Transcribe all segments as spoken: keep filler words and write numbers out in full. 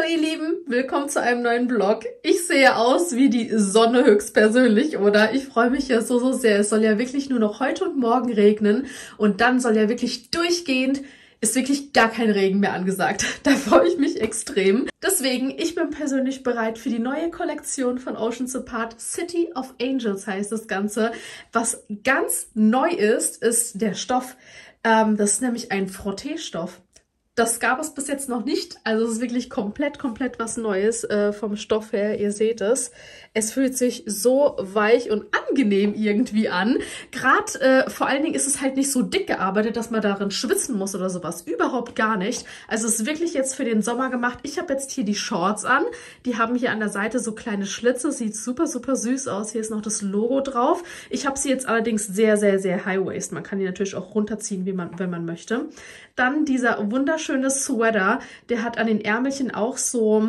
ihr Lieben, willkommen zu einem neuen Vlog. Ich sehe aus wie die Sonne höchstpersönlich, oder? Ich freue mich ja so, so sehr. Es soll ja wirklich nur noch heute und morgen regnen und dann soll ja wirklich durchgehend, ist wirklich gar kein Regen mehr angesagt. Da freue ich mich extrem. Deswegen, ich bin persönlich bereit für die neue Kollektion von Oceans Apart. City of Angels heißt das Ganze. Was ganz neu ist, ist der Stoff. Ähm, das ist nämlich ein Frotteestoff. Das gab es bis jetzt noch nicht, also es ist wirklich komplett, komplett was Neues äh, vom Stoff her, ihr seht es. Es fühlt sich so weich und angenehm irgendwie an. Gerade äh, vor allen Dingen ist es halt nicht so dick gearbeitet, dass man darin schwitzen muss oder sowas. Überhaupt gar nicht. Also es ist wirklich jetzt für den Sommer gemacht. Ich habe jetzt hier die Shorts an. Die haben hier an der Seite so kleine Schlitze. Sieht super, super süß aus. Hier ist noch das Logo drauf. Ich habe sie jetzt allerdings sehr, sehr, sehr High-Waist. Man kann die natürlich auch runterziehen, wie man, wenn man möchte. Dann dieser wunderschöne Sweater. Der hat an den Ärmelchen auch so...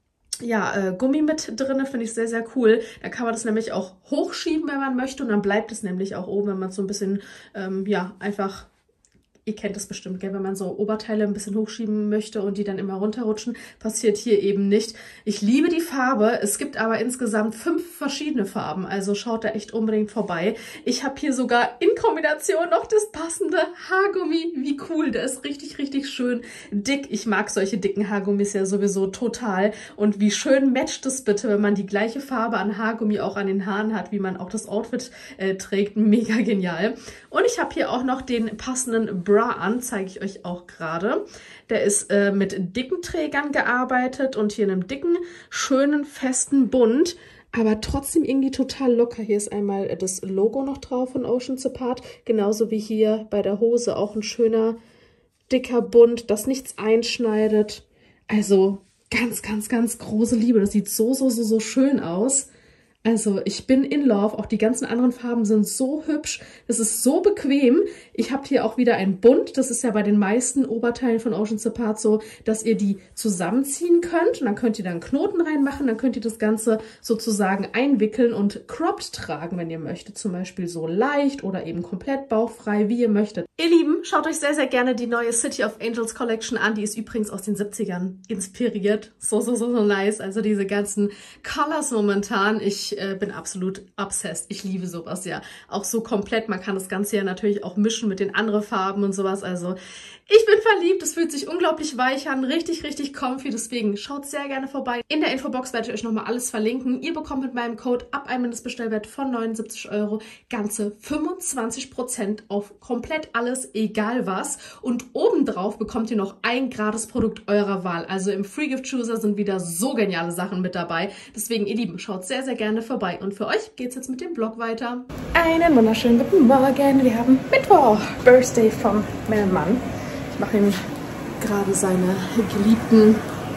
ja, äh, Gummi mit drin, finde ich sehr, sehr cool. Da kann man das nämlich auch hochschieben, wenn man möchte. Und dann bleibt es nämlich auch oben, wenn man so ein bisschen, ähm, ja, einfach... Ihr kennt das bestimmt, gell? Wenn man so Oberteile ein bisschen hochschieben möchte und die dann immer runterrutschen, passiert hier eben nicht. Ich liebe die Farbe. Es gibt aber insgesamt fünf verschiedene Farben, also schaut da echt unbedingt vorbei. Ich habe hier sogar in Kombination noch das passende Haargummi. Wie cool, der ist richtig, richtig schön dick. Ich mag solche dicken Haargummis ja sowieso total. Und wie schön matcht es bitte, wenn man die gleiche Farbe an Haargummi auch an den Haaren hat, wie man auch das Outfit äh, trägt. Mega genial. Und ich habe hier auch noch den passenden Bra an, zeige ich euch auch gerade. Der ist äh, mit dicken Trägern gearbeitet und hier in einem dicken, schönen, festen Bund, aber trotzdem irgendwie total locker. Hier ist einmal das Logo noch drauf von Oceans Apart, genauso wie hier bei der Hose auch ein schöner, dicker Bund, das nichts einschneidet. Also ganz, ganz, ganz große Liebe. Das sieht so, so, so, so schön aus. Also ich bin in love, auch die ganzen anderen Farben sind so hübsch, das ist so bequem. Ich habe hier auch wieder ein Bund, das ist ja bei den meisten Oberteilen von Oceans Apart so, dass ihr die zusammenziehen könnt und dann könnt ihr da einen Knoten reinmachen, dann könnt ihr das Ganze sozusagen einwickeln und cropped tragen, wenn ihr möchtet, zum Beispiel so leicht oder eben komplett bauchfrei, wie ihr möchtet. Ihr Lieben, schaut euch sehr, sehr gerne die neue City of Angels Collection an, die ist übrigens aus den siebzigern inspiriert, so, so, so, so nice, also diese ganzen Colors momentan, ich Ich bin absolut obsessed. Ich liebe sowas, ja. Auch so komplett. Man kann das Ganze ja natürlich auch mischen mit den anderen Farben und sowas. Also ich bin verliebt. Es fühlt sich unglaublich weich an. Richtig, richtig comfy. Deswegen schaut sehr gerne vorbei. In der Infobox werde ich euch nochmal alles verlinken. Ihr bekommt mit meinem Code ab einem Mindestbestellwert von neunundsiebzig Euro ganze fünfundzwanzig Prozent auf komplett alles, egal was. Und obendrauf bekommt ihr noch ein gratis Produkt eurer Wahl. Also im Free Gift Chooser sind wieder so geniale Sachen mit dabei. Deswegen, ihr Lieben, schaut sehr, sehr gerne vorbei. Und für euch geht es jetzt mit dem Vlog weiter. Einen wunderschönen guten Morgen. Wir haben Mittwoch, Birthday von meinem Mann. Ich mache ihm gerade seine geliebten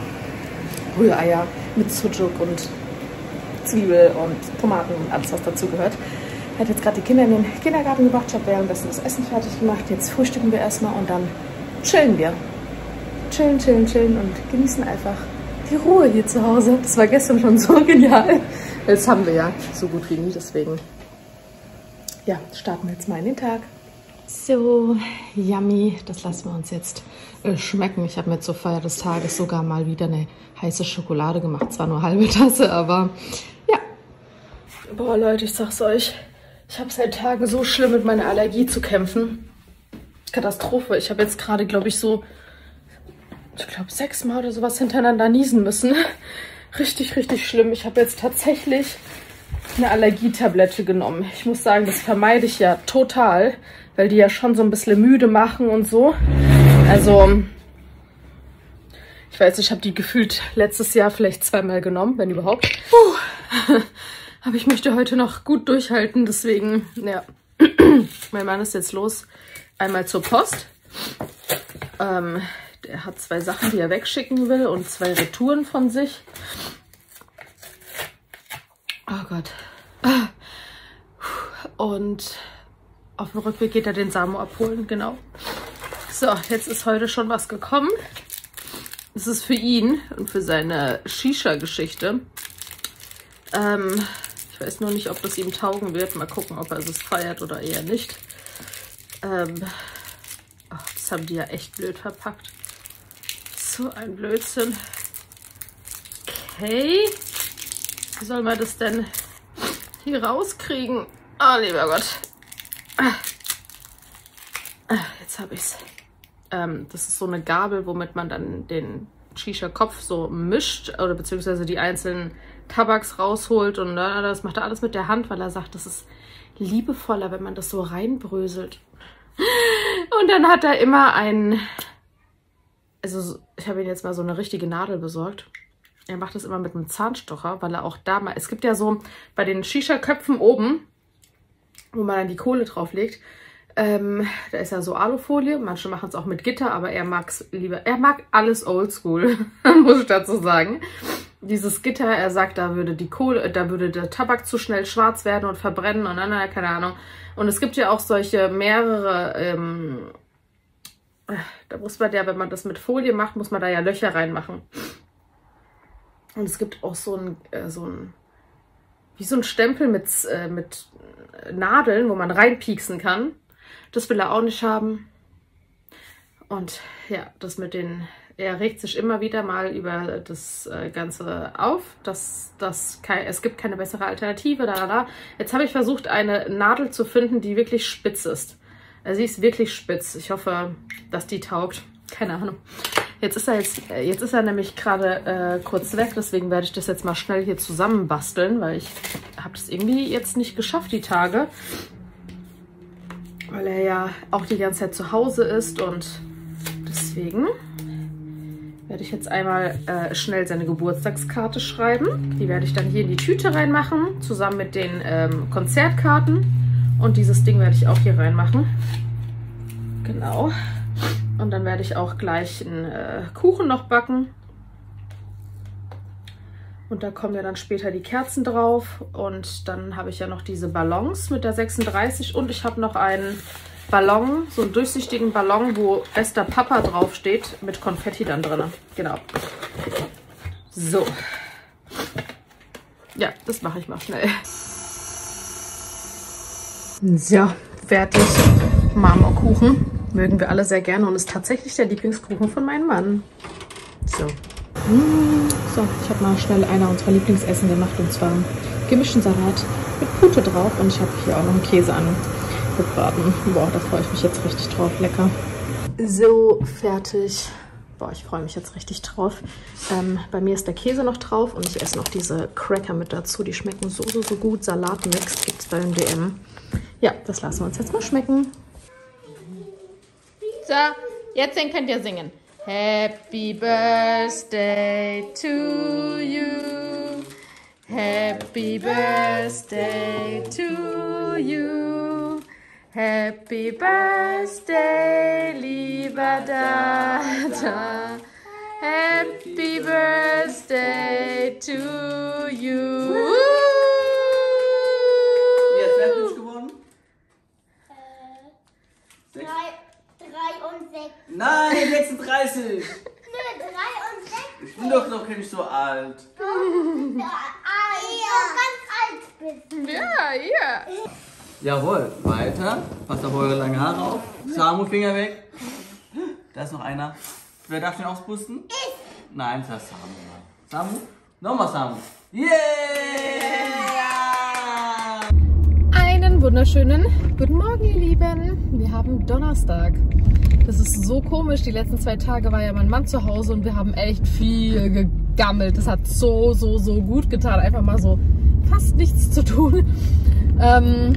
Rühreier mit Sucuk und Zwiebel und Tomaten und alles, was dazugehört. Er hat jetzt gerade die Kinder in den Kindergarten gebracht. Ich habe währenddessen das Essen fertig gemacht. Jetzt frühstücken wir erstmal und dann chillen wir. Chillen, chillen, chillen und genießen einfach die Ruhe hier zu Hause. Das war gestern schon so genial. Jetzt haben wir ja so gut wie nie, deswegen ja, starten wir jetzt mal in den Tag. So, yummy, das lassen wir uns jetzt äh, schmecken. Ich habe mir zur Feier des Tages sogar mal wieder eine heiße Schokolade gemacht. Zwar nur halbe Tasse, aber ja. Boah Leute, ich sag's euch, ich habe seit Tagen so schlimm mit meiner Allergie zu kämpfen. Katastrophe. Ich habe jetzt gerade, glaube ich, so, ich glaube, sechsmal oder sowas hintereinander niesen müssen. Richtig, richtig schlimm. Ich habe jetzt tatsächlich eine Allergietablette genommen. Ich muss sagen, das vermeide ich ja total, weil die ja schon so ein bisschen müde machen und so. Also, ich weiß, ich habe die gefühlt letztes Jahr vielleicht zweimal genommen, wenn überhaupt. Puh. Aber ich möchte heute noch gut durchhalten, deswegen, ja. Mein Mann ist jetzt los, einmal zur Post. Ähm... Er hat zwei Sachen, die er wegschicken will und zwei Retouren von sich. Oh Gott. Und auf dem Rückweg geht er den Samu abholen, genau. So, jetzt ist heute schon was gekommen. Es ist für ihn und für seine Shisha-Geschichte. Ähm, ich weiß nur nicht, ob das ihm taugen wird. Mal gucken, ob er es feiert oder eher nicht. Ähm, oh, das haben die ja echt blöd verpackt. So ein Blödsinn. Okay. Wie soll man das denn hier rauskriegen? Oh, lieber Gott. Jetzt habe ich es. Ähm, das ist so eine Gabel, womit man dann den Shisha-Kopf so mischt oder beziehungsweise die einzelnen Tabaks rausholt. Und äh, das macht er alles mit der Hand, weil er sagt, das ist liebevoller, wenn man das so reinbröselt. Und dann hat er immer einen... Also ich habe ihm jetzt mal so eine richtige Nadel besorgt. Er macht das immer mit einem Zahnstocher, weil er auch da mal... Es gibt ja so bei den Shisha-Köpfen oben, wo man dann die Kohle drauflegt, ähm, da ist ja so Alufolie. Manche machen es auch mit Gitter, aber er mag es lieber. Er mag alles oldschool, muss ich dazu sagen. Dieses Gitter, er sagt, da würde die Kohle, da würde der Tabak zu schnell schwarz werden und verbrennen und dann, keine Ahnung. Und es gibt ja auch solche mehrere... Ähm, da muss man ja, wenn man das mit Folie macht, muss man da ja Löcher reinmachen. Und es gibt auch so ein, äh, so ein wie so ein Stempel mit, äh, mit Nadeln, wo man reinpieksen kann. Das will er auch nicht haben. Und ja, das mit den, er regt sich immer wieder mal über das äh, Ganze auf, dass das kein, es gibt keine bessere Alternative. Da, da, da. Jetzt habe ich versucht, eine Nadel zu finden, die wirklich spitz ist. Also sie ist wirklich spitz. Ich hoffe, dass die taugt. Keine Ahnung. Jetzt ist er jetzt, jetzt ist er nämlich gerade äh, kurz weg, deswegen werde ich das jetzt mal schnell hier zusammenbasteln, weil ich habe das irgendwie jetzt nicht geschafft, die Tage. Weil er ja auch die ganze Zeit zu Hause ist und deswegen werde ich jetzt einmal äh, schnell seine Geburtstagskarte schreiben. Die werde ich dann hier in die Tüte reinmachen, zusammen mit den ähm, Konzertkarten. Und dieses Ding werde ich auch hier reinmachen. Genau. Und dann werde ich auch gleich einen äh, Kuchen noch backen. Und da kommen ja dann später die Kerzen drauf. Und dann habe ich ja noch diese Ballons mit der sechsunddreißig. Und ich habe noch einen Ballon, so einen durchsichtigen Ballon, wo bester Papa draufsteht, mit Konfetti dann drin. Genau. So. Ja, das mache ich mal schnell. So, fertig. Marmorkuchen. Mögen wir alle sehr gerne und ist tatsächlich der Lieblingskuchen von meinem Mann. So. So, ich habe mal schnell einer unserer Lieblingsessen gemacht und zwar gemischten Salat mit Pute drauf und ich habe hier auch noch einen Käse angebraten. Boah, da freue ich mich jetzt richtig drauf. Lecker. So, fertig. Boah, ich freue mich jetzt richtig drauf. Ähm, bei mir ist der Käse noch drauf und ich esse noch diese Cracker mit dazu. Die schmecken so, so, so gut. Salatmix gibt es beim D M. Ja, das lassen wir uns jetzt mal schmecken. So, jetzt könnt ihr singen. Happy Birthday to you. Happy Birthday to you. Happy Birthday, lieber Dada. Happy Birthday to you. Jetzt wer hat Mensch gewonnen? Äh, drei und sechs. Nein, sechsunddreißig. Nö, drei und sechs. Ich bin doch noch nicht so alt. Ja, ganz alt bist. Ja, ja. Jawohl, weiter. Passt auf eure lange Haare auf. Samu, Finger weg. Da ist noch einer. Wer darf den auspusten? Ich. Nein, das ist Samu. Samu? Nochmal Samu. Yeah! Einen wunderschönen guten Morgen, ihr Lieben. Wir haben Donnerstag. Das ist so komisch. Die letzten zwei Tage war ja mein Mann zu Hause und wir haben echt viel gegammelt. Das hat so, so, so gut getan. Einfach mal so fast nichts zu tun. Ähm,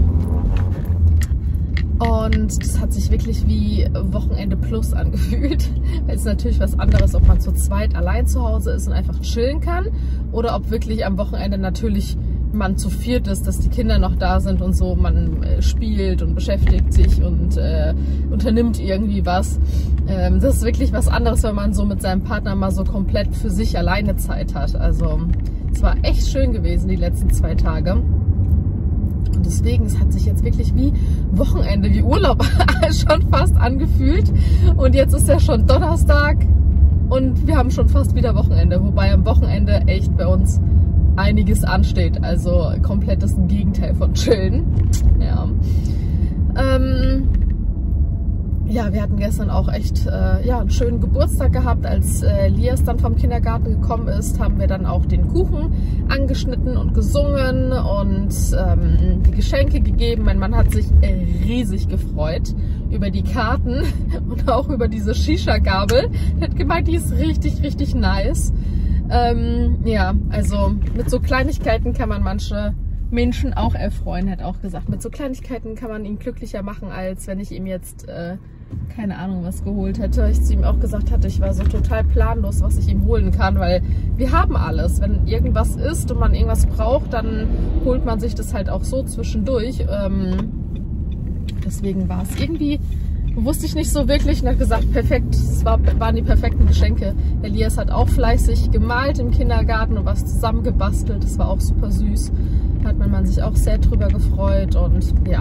und das hat sich wirklich wie Wochenende plus angefühlt. Es ist natürlich was anderes, ob man zu zweit allein zu Hause ist und einfach chillen kann oder ob wirklich am Wochenende natürlich man zu viert ist, dass die Kinder noch da sind und so, man äh, spielt und beschäftigt sich und äh, unternimmt irgendwie was. Ähm, das ist wirklich was anderes, wenn man so mit seinem Partner mal so komplett für sich alleine Zeit hat. Also es war echt schön gewesen die letzten zwei Tage. Und deswegen, es hat sich jetzt wirklich wie Wochenende, wie Urlaub schon fast angefühlt. Und jetzt ist ja schon Donnerstag und wir haben schon fast wieder Wochenende. Wobei am Wochenende echt bei uns einiges ansteht. Also komplett das Gegenteil von chillen. Ja. Ähm, ja, wir hatten gestern auch echt äh, ja, einen schönen Geburtstag gehabt. Als äh, Lias dann vom Kindergarten gekommen ist, haben wir dann auch den Kuchen angeschnitten und gesungen und ähm, die Geschenke gegeben. Mein Mann hat sich äh, riesig gefreut über die Karten und auch über diese Shisha-Gabel. Er hat gemeint, die ist richtig, richtig nice. Ähm, ja, also mit so Kleinigkeiten kann man manche Menschen auch erfreuen. Er hat auch gesagt, mit so Kleinigkeiten kann man ihn glücklicher machen, als wenn ich ihm jetzt, äh, keine Ahnung, was geholt hätte. Ich zu ihm auch gesagt hatte, ich war so total planlos, was ich ihm holen kann, weil wir haben alles. Wenn irgendwas ist und man irgendwas braucht, dann holt man sich das halt auch so zwischendurch. Ähm, deswegen war es irgendwie, wusste ich nicht so wirklich und hat gesagt, perfekt, es war, waren die perfekten Geschenke. Elias hat auch fleißig gemalt im Kindergarten und was zusammengebastelt. Das war auch super süß. Da hat mein Mann sich auch sehr drüber gefreut und ja.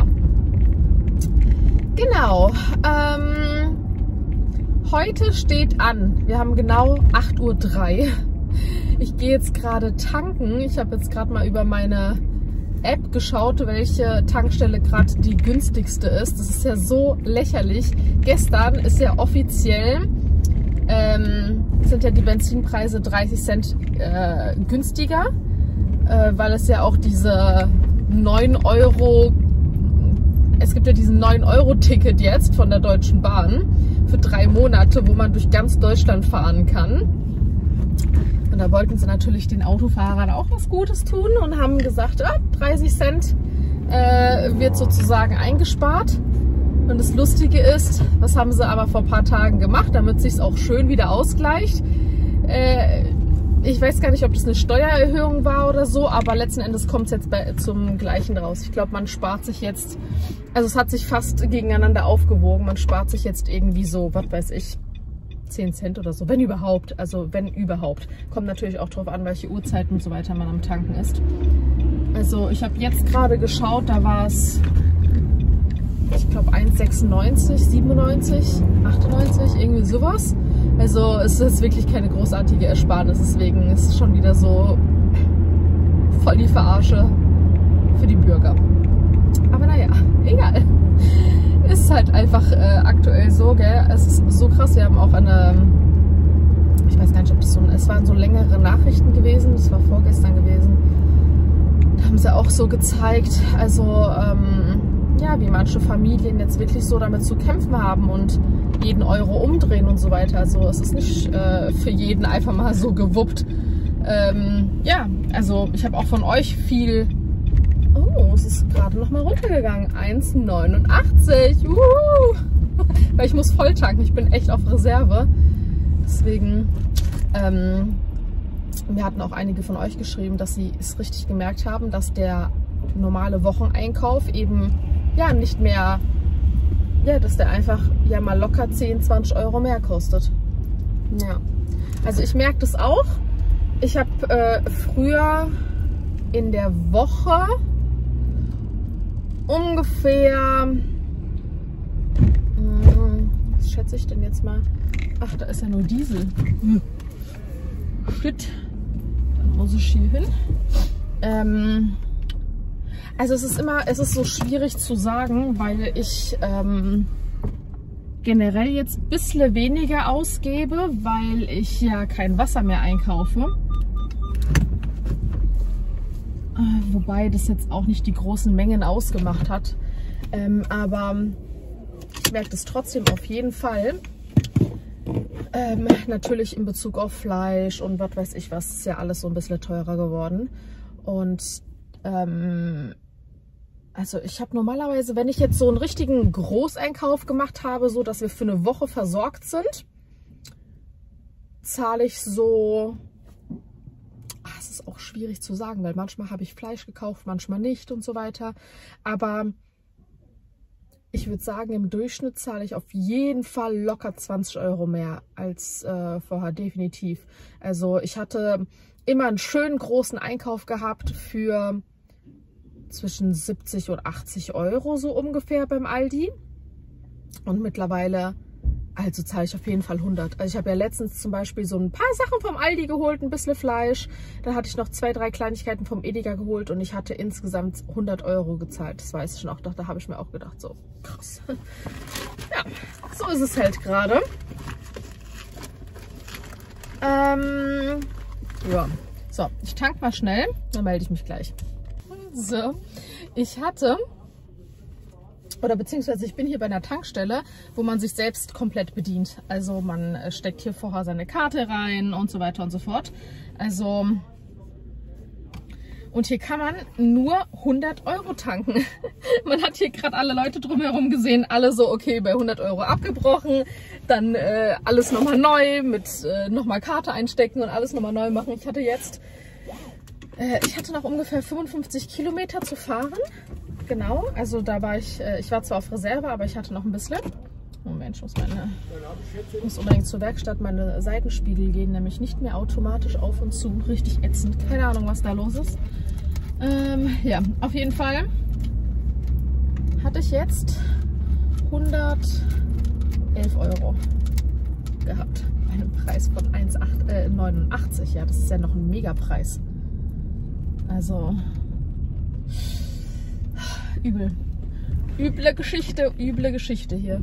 Genau. Ähm, heute steht an. Wir haben genau acht Uhr drei. Ich gehe jetzt gerade tanken. Ich habe jetzt gerade mal über meine App geschaut, welche Tankstelle gerade die günstigste ist. Das ist ja so lächerlich. Gestern ist ja offiziell, ähm, sind ja die Benzinpreise dreißig Cent äh, günstiger, äh, weil es ja auch diese neun Euro, es gibt ja diesen neun Euro Ticket jetzt von der Deutschen Bahn für drei Monate, wo man durch ganz Deutschland fahren kann. Und da wollten sie natürlich den Autofahrern auch was Gutes tun und haben gesagt, ah, dreißig Cent äh, wird sozusagen eingespart. Und das Lustige ist, was haben sie aber vor ein paar Tagen gemacht, damit es sich auch schön wieder ausgleicht. Äh, ich weiß gar nicht, ob das eine Steuererhöhung war oder so, aber letzten Endes kommt es jetzt bei, zum Gleichen raus. Ich glaube, man spart sich jetzt, also es hat sich fast gegeneinander aufgewogen, man spart sich jetzt irgendwie so, was weiß ich, zehn Cent oder so, wenn überhaupt, also wenn überhaupt. Kommt natürlich auch drauf an, welche Uhrzeiten und so weiter man am Tanken ist. Also ich habe jetzt gerade geschaut, da war es, ich glaube eins sechsundneunzig, siebenundneunzig, achtundneunzig, irgendwie sowas. Also es ist wirklich keine großartige Ersparnis, deswegen ist es schon wieder so voll die Verarsche für die Bürger. Aber naja, egal. Ist halt einfach äh, aktuell so, gell? Es ist so krass, wir haben auch eine, ich weiß gar nicht, ob das so, es waren so längere Nachrichten gewesen, das war vorgestern gewesen, da haben sie auch so gezeigt, also ähm, ja, wie manche Familien jetzt wirklich so damit zu kämpfen haben und jeden Euro umdrehen und so weiter. Also es ist nicht äh, für jeden einfach mal so gewuppt. Ähm, ja, also ich habe auch von euch viel... Oh, es ist gerade noch mal runtergegangen. eins neunundachtzig. Uh! Weil ich muss voll tanken. Ich bin echt auf Reserve. Deswegen, ähm, mir hatten auch einige von euch geschrieben, dass sie es richtig gemerkt haben, dass der normale Wocheneinkauf eben ja nicht mehr, ja, dass der einfach ja mal locker zehn, zwanzig Euro mehr kostet. Ja, also ich merke das auch. Ich habe äh, früher in der Woche ungefähr, was schätze ich denn jetzt mal? Ach, da ist ja nur Diesel. Shit, dann muss ich hier hin. Ähm, also es ist immer, es ist so schwierig zu sagen, weil ich ähm, generell jetzt ein bisschen weniger ausgebe, weil ich ja kein Wasser mehr einkaufe. Wobei das jetzt auch nicht die großen Mengen ausgemacht hat. Ähm, aber ich merke das trotzdem auf jeden Fall. Ähm, natürlich in Bezug auf Fleisch und was weiß ich was, ist ja alles so ein bisschen teurer geworden. Und ähm, also ich habe normalerweise, wenn ich jetzt so einen richtigen Großeinkauf gemacht habe, so dass wir für eine Woche versorgt sind, zahle ich so... Es ist auch schwierig zu sagen, weil manchmal habe ich Fleisch gekauft, manchmal nicht und so weiter. Aber ich würde sagen, im Durchschnitt zahle ich auf jeden Fall locker zwanzig Euro mehr als äh, vorher, definitiv. Also ich hatte immer einen schönen großen Einkauf gehabt für zwischen siebzig und achtzig Euro so ungefähr beim Aldi. Und mittlerweile Also zahle ich auf jeden Fall hundert. Also ich habe ja letztens zum Beispiel so ein paar Sachen vom Aldi geholt, ein bisschen Fleisch. Dann hatte ich noch zwei, drei Kleinigkeiten vom Edeka geholt und ich hatte insgesamt hundert Euro gezahlt. Das weiß ich noch. Da, da habe ich mir auch gedacht, so krass. Ja, so ist es halt gerade. Ähm, ja. So, ich tank mal schnell, dann melde ich mich gleich. So, ich hatte... Oder beziehungsweise ich bin hier bei einer Tankstelle, wo man sich selbst komplett bedient. Also man steckt hier vorher seine Karte rein und so weiter und so fort. Also und hier kann man nur hundert Euro tanken. Man hat hier gerade alle Leute drumherum gesehen, alle so okay bei hundert Euro abgebrochen. Dann äh, alles nochmal neu mit äh, nochmal Karte einstecken und alles nochmal neu machen. Ich hatte jetzt, äh, ich hatte noch ungefähr fünfundfünfzig Kilometer zu fahren. Genau, also da war ich, ich war zwar auf Reserve, aber ich hatte noch ein bisschen. Moment, ich muss, meine, ich muss unbedingt zur Werkstatt. Meine Seitenspiegel gehen nämlich nicht mehr automatisch auf und zu. Richtig ätzend. Keine Ahnung, was da los ist. Ähm, ja, auf jeden Fall hatte ich jetzt hundertelf Euro gehabt. Bei einem Preis von eins Komma neunundachtzig. Ja, das ist ja noch ein Megapreis. Also... Übel. Üble Geschichte, üble Geschichte hier.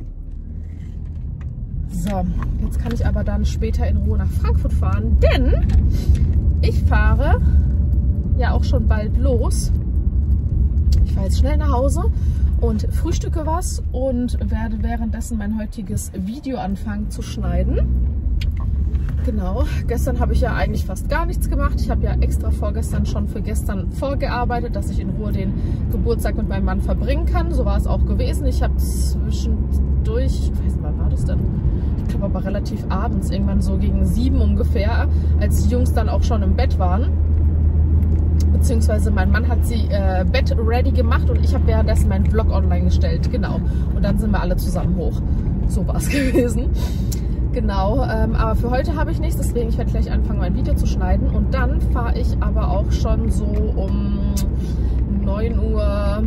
So, jetzt kann ich aber dann später in Ruhe nach Frankfurt fahren, denn ich fahre ja auch schon bald los. Ich fahre jetzt schnell nach Hause und frühstücke was und werde währenddessen mein heutiges Video anfangen zu schneiden. Genau, gestern habe ich ja eigentlich fast gar nichts gemacht. Ich habe ja extra vorgestern schon für gestern vorgearbeitet, dass ich in Ruhe den Geburtstag mit meinem Mann verbringen kann. So war es auch gewesen. Ich habe zwischendurch, ich weiß nicht, wann war das denn? Ich glaube aber relativ abends, irgendwann so gegen sieben ungefähr, als die Jungs dann auch schon im Bett waren. Beziehungsweise mein Mann hat sie äh, Bett ready gemacht und ich habe währenddessen meinen Vlog online gestellt. Genau, und dann sind wir alle zusammen hoch. So war es gewesen. Genau, ähm, aber für heute habe ich nichts, deswegen ich werde gleich anfangen, mein Video zu schneiden. Und dann fahre ich aber auch schon so um neun Uhr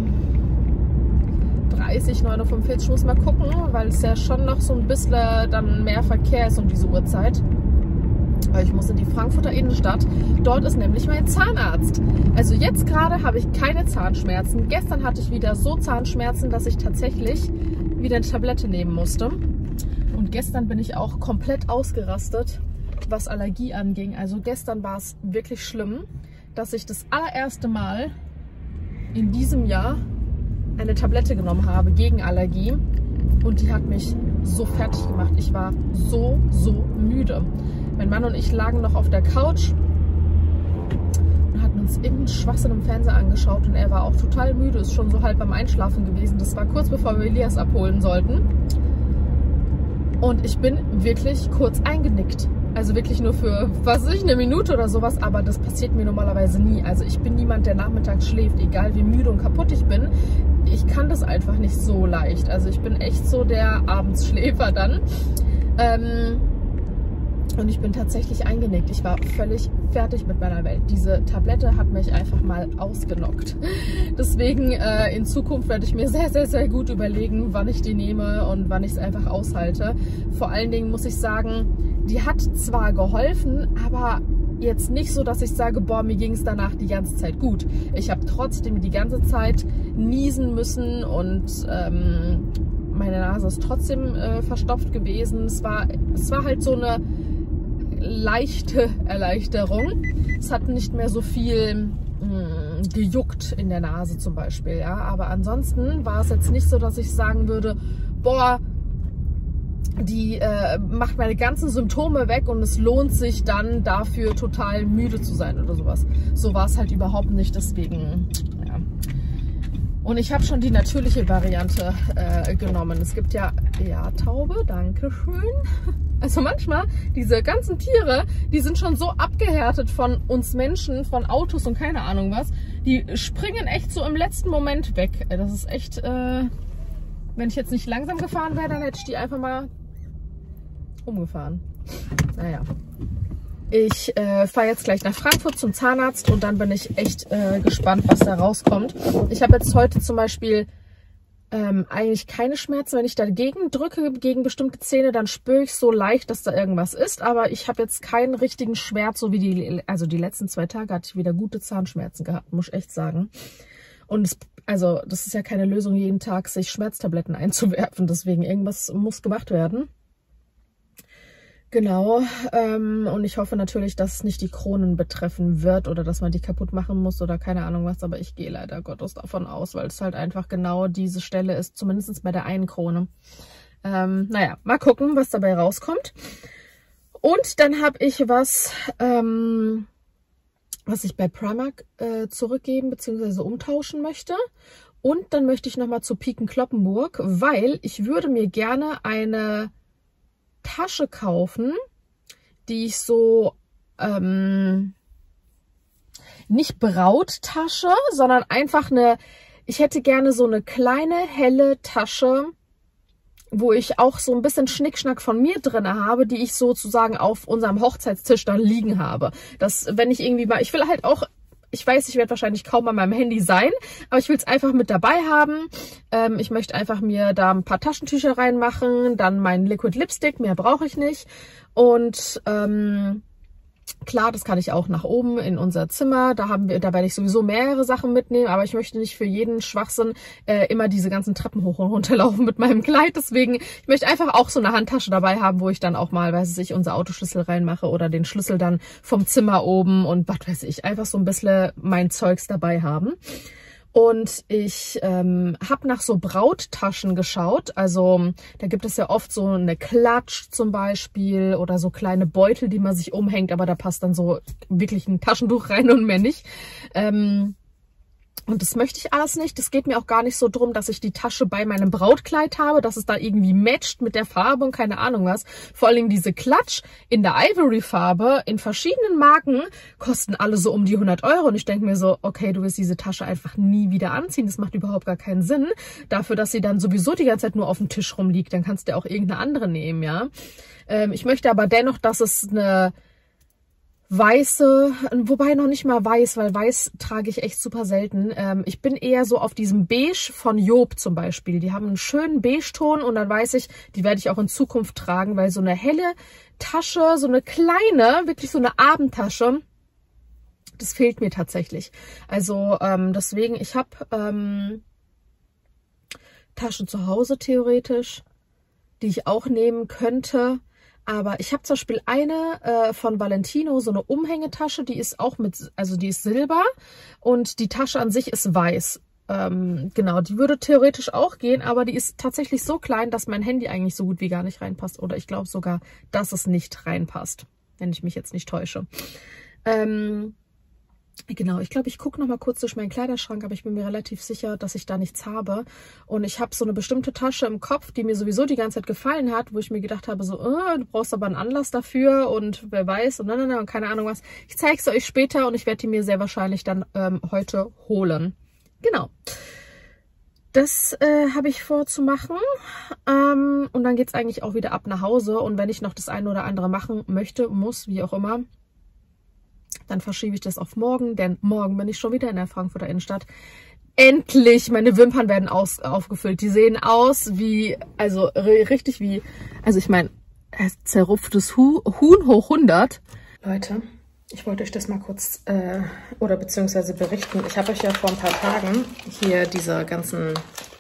dreißig, neun Uhr fünfundvierzig. Ich muss mal gucken, weil es ja schon noch so ein bisschen dann mehr Verkehr ist um diese Uhrzeit. Weil ich muss in die Frankfurter Innenstadt. Dort ist nämlich mein Zahnarzt. Also jetzt gerade habe ich keine Zahnschmerzen. Gestern hatte ich wieder so Zahnschmerzen, dass ich tatsächlich wieder eine Tablette nehmen musste. Und gestern bin ich auch komplett ausgerastet, was Allergie anging. Also gestern war es wirklich schlimm, dass ich das allererste Mal in diesem Jahr eine Tablette genommen habe gegen Allergie. Und die hat mich so fertig gemacht. Ich war so, so müde. Mein Mann und ich lagen noch auf der Couch und hatten uns irgendeinen Schwachsinn im Fernseher angeschaut. Und er war auch total müde, ist schon so halb beim Einschlafen gewesen. Das war kurz bevor wir Elias abholen sollten. Und ich bin wirklich kurz eingenickt. Also wirklich nur für, was weiß ich, eine Minute oder sowas. Aber das passiert mir normalerweise nie. Also ich bin niemand, der nachmittags schläft, egal wie müde und kaputt ich bin. Ich kann das einfach nicht so leicht. Also ich bin echt so der Abendsschläfer dann. Ähm, und ich bin tatsächlich eingenickt. Ich war völlig fertig mit meiner Welt. Diese Tablette hat mich einfach mal ausgenockt. Deswegen äh, in Zukunft werde ich mir sehr, sehr, sehr gut überlegen, wann ich die nehme und wann ich es einfach aushalte. Vor allen Dingen muss ich sagen, die hat zwar geholfen, aber jetzt nicht so, dass ich sage, boah, mir ging es danach die ganze Zeit gut. Ich habe trotzdem die ganze Zeit niesen müssen und ähm, meine Nase ist trotzdem äh, verstopft gewesen. Es war, es war halt so eine leichte Erleichterung. Es hat nicht mehr so viel mh, gejuckt in der Nase zum Beispiel, ja. Aber ansonsten war es jetzt nicht so, dass ich sagen würde, boah, die äh, macht meine ganzen Symptome weg und es lohnt sich dann dafür total müde zu sein oder sowas. So war es halt überhaupt nicht, deswegen, ja. Und ich habe schon die natürliche Variante äh, genommen. Es gibt ja, ja, Taube, danke schön. Also manchmal, diese ganzen Tiere, die sind schon so abgehärtet von uns Menschen, von Autos und keine Ahnung was. Die springen echt so im letzten Moment weg. Das ist echt, äh, wenn ich jetzt nicht langsam gefahren wäre, dann hätte ich die einfach mal umgefahren. Naja. Ich äh, fahre jetzt gleich nach Frankfurt zum Zahnarzt und dann bin ich echt äh, gespannt, was da rauskommt. Ich habe jetzt heute zum Beispiel ähm, eigentlich keine Schmerzen. Wenn ich dagegen drücke, gegen bestimmte Zähne, dann spüre ich so leicht, dass da irgendwas ist. Aber ich habe jetzt keinen richtigen Schmerz, so wie die, also die letzten zwei Tage hatte ich wieder gute Zahnschmerzen gehabt, muss ich echt sagen. Und es, also das ist ja keine Lösung, jeden Tag sich Schmerztabletten einzuwerfen. Deswegen irgendwas muss gemacht werden. Genau, ähm, und ich hoffe natürlich, dass es nicht die Kronen betreffen wird oder dass man die kaputt machen muss oder keine Ahnung was, aber ich gehe leider Gottes davon aus, weil es halt einfach genau diese Stelle ist, zumindest bei der einen Krone. Ähm, naja, mal gucken, was dabei rauskommt. Und dann habe ich was, ähm, was ich bei Primark äh, zurückgeben bzw. umtauschen möchte. Und dann möchte ich nochmal zu Piken Cloppenburg, weil ich würde mir gerne eine Tasche kaufen, die ich so, ähm, nicht Brauttasche, sondern einfach eine, ich hätte gerne so eine kleine, helle Tasche, wo ich auch so ein bisschen Schnickschnack von mir drin habe, die ich sozusagen auf unserem Hochzeitstisch dann liegen habe. Das, wenn ich irgendwie mal, ich will halt auch, ich weiß, ich werde wahrscheinlich kaum an meinem Handy sein, aber ich will es einfach mit dabei haben. Ähm, ich möchte einfach mir da ein paar Taschentücher reinmachen, dann meinen Liquid Lipstick, mehr brauche ich nicht. Und ähm, klar, das kann ich auch nach oben in unser Zimmer. Da haben wir, da werde ich sowieso mehrere Sachen mitnehmen, aber ich möchte nicht für jeden Schwachsinn äh, immer diese ganzen Treppen hoch und runter laufen mit meinem Kleid. Deswegen, ich möchte einfach auch so eine Handtasche dabei haben, wo ich dann auch mal, weiß ich, unser Autoschlüssel reinmache oder den Schlüssel dann vom Zimmer oben und was weiß ich, einfach so ein bisschen mein Zeugs dabei haben. Und ich ähm, habe nach so Brauttaschen geschaut. Also da gibt es ja oft so eine Klatsch zum Beispiel oder so kleine Beutel, die man sich umhängt, aber da passt dann so wirklich ein Taschentuch rein und mehr nicht. Ähm, Und das möchte ich alles nicht. Das geht mir auch gar nicht so drum, dass ich die Tasche bei meinem Brautkleid habe, dass es da irgendwie matcht mit der Farbe und keine Ahnung was. Vor allem diese Klatsch in der Ivory-Farbe in verschiedenen Marken kosten alle so um die hundert Euro. Und ich denke mir so, okay, du wirst diese Tasche einfach nie wieder anziehen. Das macht überhaupt gar keinen Sinn. Dafür, dass sie dann sowieso die ganze Zeit nur auf dem Tisch rumliegt, dann kannst du auch irgendeine andere nehmen, ja. Ähm, ich möchte aber dennoch, dass es eine weiße, wobei noch nicht mal weiß, weil weiß trage ich echt super selten. Ähm, ich bin eher so auf diesem Beige von Job zum Beispiel. Die haben einen schönen Beige-Ton und dann weiß ich, die werde ich auch in Zukunft tragen, weil so eine helle Tasche, so eine kleine, wirklich so eine Abendtasche, das fehlt mir tatsächlich. Also ähm, deswegen, ich habe ähm, Taschen zu Hause theoretisch, die ich auch nehmen könnte. Aber ich habe zum Beispiel eine äh, von Valentino, so eine Umhängetasche, die ist auch mit, also die ist silber und die Tasche an sich ist weiß. Ähm, genau, die würde theoretisch auch gehen, aber die ist tatsächlich so klein, dass mein Handy eigentlich so gut wie gar nicht reinpasst. Oder ich glaube sogar, dass es nicht reinpasst, wenn ich mich jetzt nicht täusche. Ähm, Genau, ich glaube, ich gucke noch mal kurz durch meinen Kleiderschrank, aber ich bin mir relativ sicher, dass ich da nichts habe. Und ich habe so eine bestimmte Tasche im Kopf, die mir sowieso die ganze Zeit gefallen hat, wo ich mir gedacht habe, so, äh, du brauchst aber einen Anlass dafür und wer weiß und, und, und keine Ahnung was. Ich zeige es euch später und ich werde die mir sehr wahrscheinlich dann ähm, heute holen. Genau. Das äh, habe ich vor zu machen. Ähm, und dann geht es eigentlich auch wieder ab nach Hause. Und wenn ich noch das eine oder andere machen möchte, muss, wie auch immer, dann verschiebe ich das auf morgen, denn morgen bin ich schon wieder in der Frankfurter Innenstadt. Endlich! Meine Wimpern werden aus, aufgefüllt. Die sehen aus wie, also richtig wie, also ich meine, zerrupftes Huhn hoch hundert. Leute, ich wollte euch das mal kurz, äh, oder beziehungsweise berichten. Ich habe euch ja vor ein paar Tagen hier diese ganzen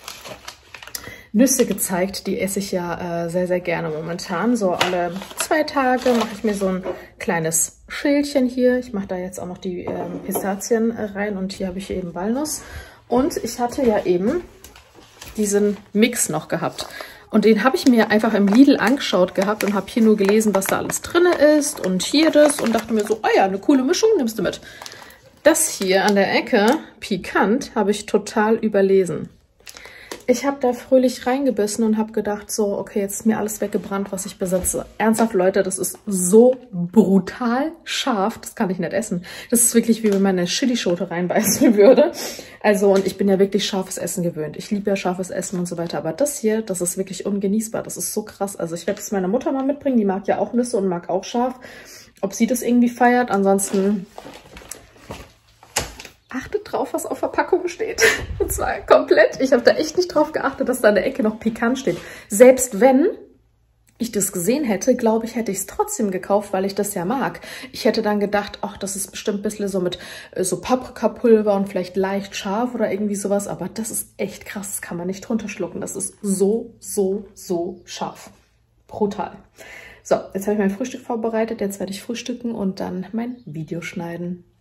Nüsse gezeigt, die esse ich ja äh, sehr, sehr gerne momentan. So alle zwei Tage mache ich mir so ein kleines Schälchen hier. Ich mache da jetzt auch noch die äh, Pistazien äh, rein und hier habe ich eben Walnuss. Und ich hatte ja eben diesen Mix noch gehabt. Und den habe ich mir einfach im Lidl angeschaut gehabt und habe hier nur gelesen, was da alles drin ist und hier das und dachte mir so, oh ja, eine coole Mischung, nimmst du mit. Das hier an der Ecke, pikant, habe ich total überlesen. Ich habe da fröhlich reingebissen und habe gedacht, so, okay, jetzt ist mir alles weggebrannt, was ich besitze. Ernsthaft, Leute, das ist so brutal scharf, das kann ich nicht essen. Das ist wirklich, wie wenn man eine Chilischote reinbeißen würde. Also, und ich bin ja wirklich scharfes Essen gewöhnt. Ich liebe ja scharfes Essen und so weiter. Aber das hier, das ist wirklich ungenießbar. Das ist so krass. Also, ich werde es meiner Mutter mal mitbringen. Die mag ja auch Nüsse und mag auch scharf. Ob sie das irgendwie feiert. Ansonsten achtet drauf, was auf Verpackung steht. Und zwar komplett. Ich habe da echt nicht drauf geachtet, dass da in der Ecke noch pikant steht. Selbst wenn ich das gesehen hätte, glaube ich, hätte ich es trotzdem gekauft, weil ich das ja mag. Ich hätte dann gedacht, ach, das ist bestimmt ein bisschen so mit äh, so Paprikapulver und vielleicht leicht scharf oder irgendwie sowas. Aber das ist echt krass, das kann man nicht drunter schlucken. Das ist so, so, so scharf. Brutal. So, jetzt habe ich mein Frühstück vorbereitet. Jetzt werde ich frühstücken und dann mein Video schneiden.